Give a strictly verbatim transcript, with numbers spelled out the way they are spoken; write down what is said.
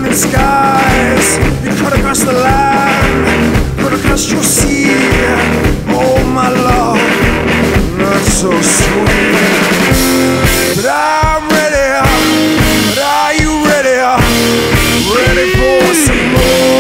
open skies. You cut across the land, cut across your sea. Oh my love, not so sweet. But I'm ready, but are you ready? Ready for some more?